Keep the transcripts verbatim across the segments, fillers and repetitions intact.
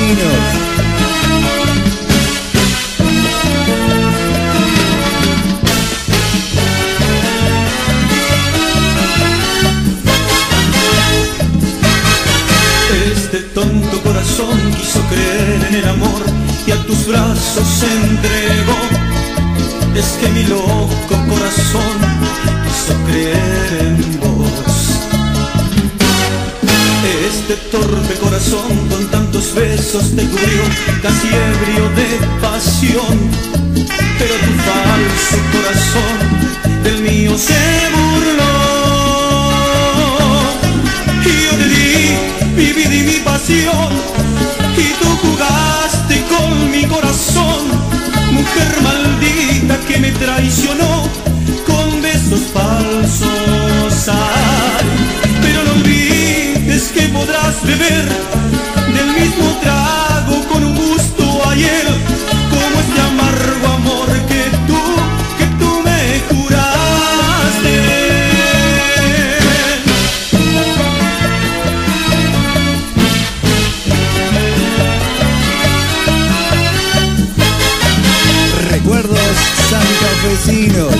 Cafecinos. Este tonto corazón quiso creer en el amor y a tus brazos se entregó. Es que mi loco corazón quiso creer en vos. Este torpe corazón con tantos besos te cubrió, casi ebrio de pasión. Pero tu falso corazón del mío se burló. Y yo te di mi vida y mi pasión, y tú jugaste con mi corazón. Mujer maldita que me traicionó con besos falsos. Ay, pero no olvides que podrás beber del mismo trago con un gusto ayer, como este amargo amor que tú, que tú me juraste. Recuerdos santafesinos.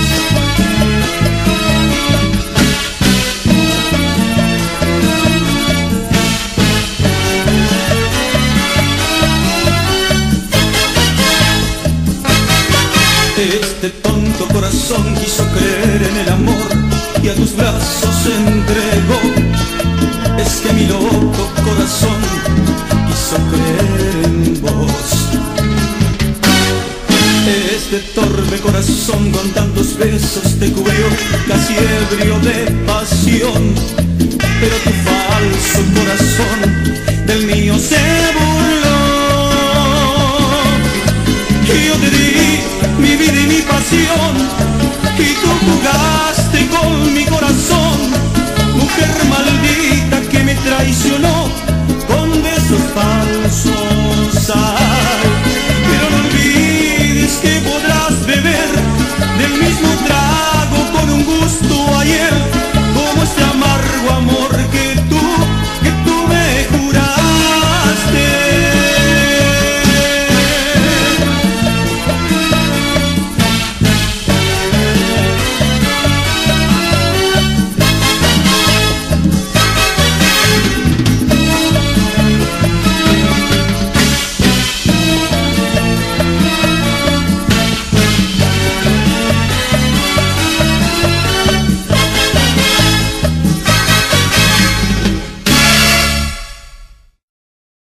Este tonto corazón quiso creer en el amor y a tus brazos se entregó. Es que mi loco corazón quiso creer en vos. Este torpe corazón con tantos besos te cubrió, casi ebrio de pasión. Pero tu falso corazón del mío se burló. Y yo te di mi vida y mi pasión, y tú jugaste con mi corazón. Mujer maldita que me traicionó con besos falsos.